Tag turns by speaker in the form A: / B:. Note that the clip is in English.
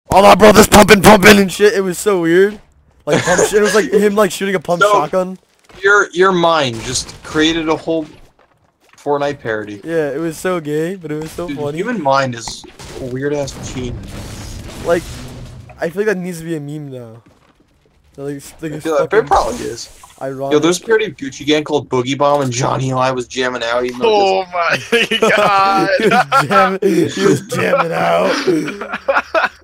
A: all our brothers pumping and shit. It was so weird. Like it was like him like shooting a pump shotgun.
B: Your mind just created a whole Fortnite parody.
A: Yeah, it was so gay, but it was so funny.
B: Human mind is a weird ass machine.
A: Like, I feel like that needs to be a meme now. Like
B: it probably is.
A: Ironic.
B: Yo, there's a parody of Gucci Gang called Boogie Bomb, and Johnny I was jamming out. Even
C: Oh my god!
A: He was jamming out.